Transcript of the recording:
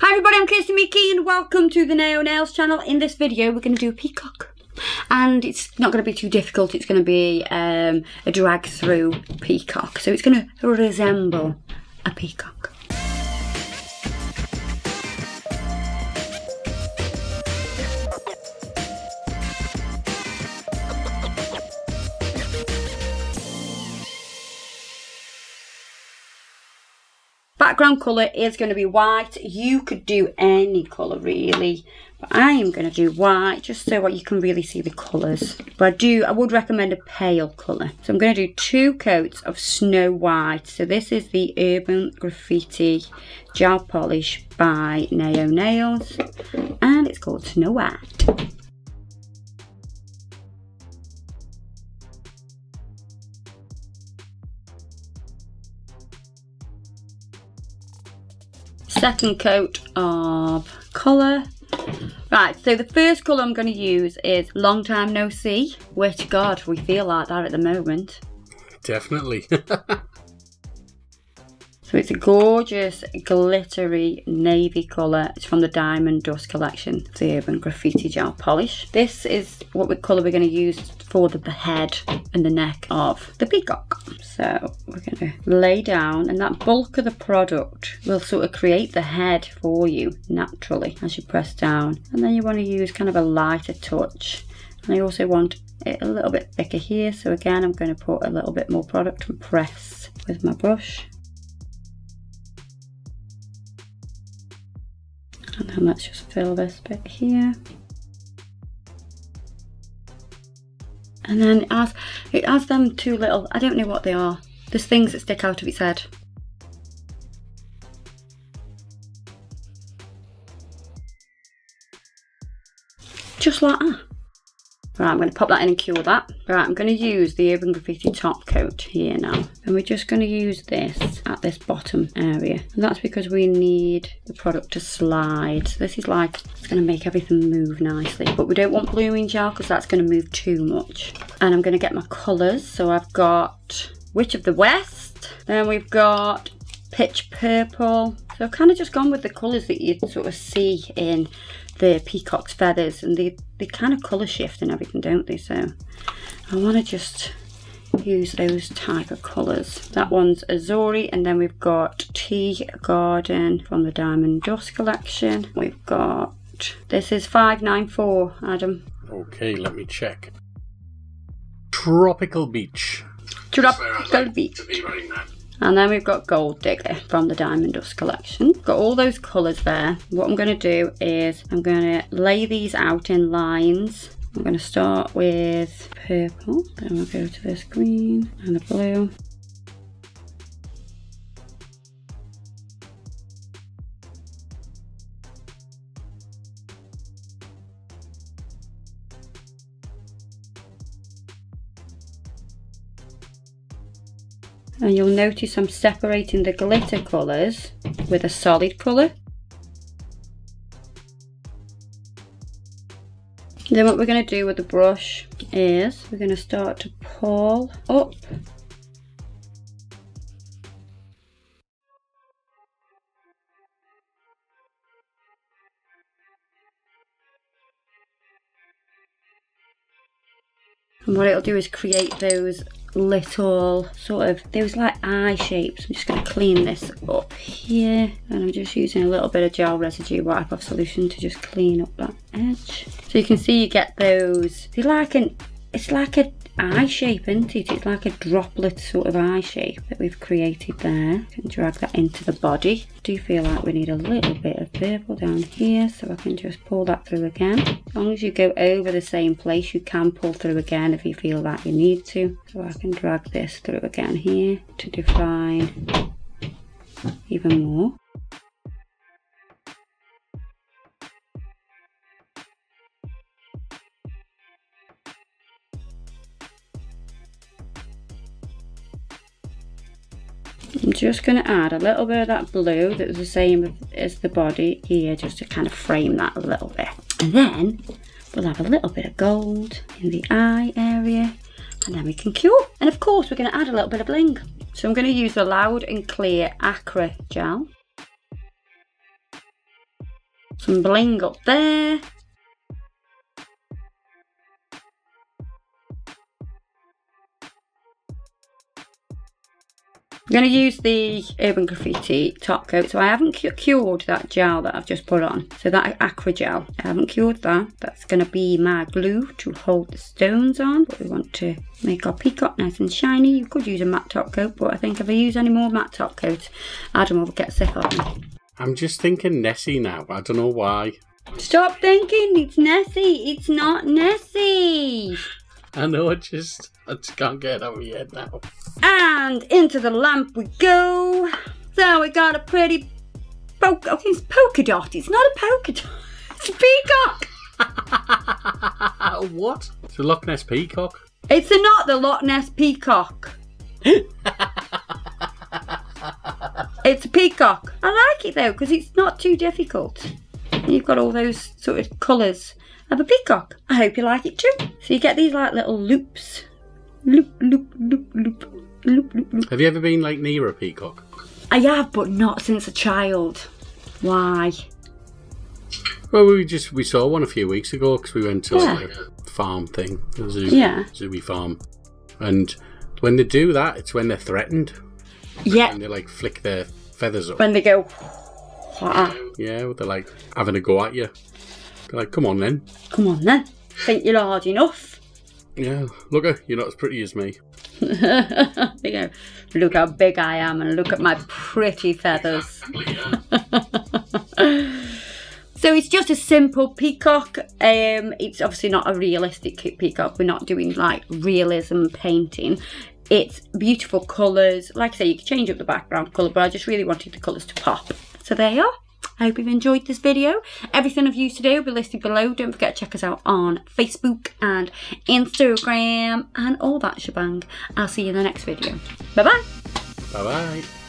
Hi everybody, I'm Kirsty Mickey and welcome to the Nao Nails channel. In this video we're going to do a peacock. And it's not going to be too difficult, it's going to be a drag through peacock. So it's going to resemble a peacock. Background colour is going to be white. You could do any colour really, but I am going to do white just so you can really see the colours. But I would recommend a pale colour. So I'm going to do 2 coats of Snow White. So this is the Urban Graffiti Gel Polish by Nao Nails and it's called Snow White. Second coat of colour. Right, so the first colour I'm going to use is Long Time No See, which, God, we feel like that at the moment. Definitely. So it's a gorgeous, glittery navy colour. It's from the Diamond Dust collection, the Urban Graffiti Gel Polish. This is what colour we're going to use for the head and the neck of the peacock. So we're going to lay down, and that bulk of the product will sort of create the head for you naturally as you press down. And then you want to use kind of a lighter touch. And I also want it a little bit thicker here. So again, I'm going to put a little bit more product and press with my brush. And then let's just fill this bit here. And then it has them 2 little, I don't know what they are. There's things that stick out of its head. Just like that. Right, I'm going to pop that in and cure that. Right, I'm going to use the Urban Graffiti top coat here now. And we're just going to use this at this bottom area. And that's because we need the product to slide. So this is like, it's going to make everything move nicely. But we don't want blooming gel because that's going to move too much. And I'm going to get my colours. So I've got Witch of the West. Then we've got Pitch Purple. So I've kind of just gone with the colours that you'd sort of see in the peacock's feathers, and they kind of colour shift and everything, don't they? So I want to just use those type of colours. That one's Azuri, and then we've got Tea Garden from the Diamond Dust collection. We've got, this is 594, Adam. Okay, let me check. Tropical Beach. Tropical Beach. And then we've got Gold Digger from the Diamond Dust collection. Got all those colours there. What I'm going to do is I'm going to lay these out in lines. I'm going to start with purple. Then we'll go to this green and the blue. And you'll notice I'm separating the glitter colours with a solid colour. Then what we're going to do with the brush is we're going to start to pull up. And what it'll do is create those little sort of, those like eye shapes. I'm just going to clean this up here, and I'm just using a little bit of gel residue wipe off solution to just clean up that edge. So you can see you get those, it's like a eye shape, isn't it? It's like a droplet sort of eye shape that we've created there. You can drag that into the body. I do feel like we need a little bit of purple down here, so I can just pull that through again. As long as you go over the same place, you can pull through again if you feel like you need to. So I can drag this through again here to define even more. I'm just going to add a little bit of that blue that was the same as the body here, just to kind of frame that a little bit. And then we'll have a little bit of gold in the eye area, and then we can cure. And of course we're going to add a little bit of bling. So I'm going to use the Loud and Clear Acra gel. Some bling up there. I'm going to use the Urban Graffiti top coat. So I haven't cured that gel that I've just put on. So that Aqua gel, I haven't cured that. That's going to be my glue to hold the stones on. But we want to make our peacock nice and shiny. You could use a matte top coat, but I think if I use any more matte top coat, Adam will get sick of me. I'm just thinking Nessie now. I don't know why. Stop thinking it's Nessie. It's not Nessie. I know, I just can't get it out of my head now. And into the lamp we go. So we got a pretty it's polka dot. It's not a polka dot. It's a peacock. What? It's a Loch Ness peacock. It's not the Loch Ness peacock. It's a peacock. I like it though because it's not too difficult. You've got all those sort of colours of a peacock. I hope you like it too. So you get these like little loops. Loop, loop, loop, loop, loop, loop, loop. Have you ever been like near a peacock? I have, but not since a child. Why? Well, we saw one a few weeks ago because we went to like a farm thing, a zoo, zooey farm. And when they do that, it's when they're threatened. Yeah. And they like flick their feathers up. When they go... Yeah, they're like having a go at you. They're like, come on then. Come on then. Think you're hard enough? Yeah, look, you're not as pretty as me. They go, look how big I am and look at my pretty feathers. So it's just a simple peacock. It's obviously not a realistic peacock. We're not doing like realism painting. It's beautiful colours. Like I say, you can change up the background colour, but I just really wanted the colours to pop. So there you are. I hope you've enjoyed this video. Everything I've used today will be listed below. Don't forget to check us out on Facebook and Instagram and all that shebang. I'll see you in the next video. Bye-bye. Bye-bye.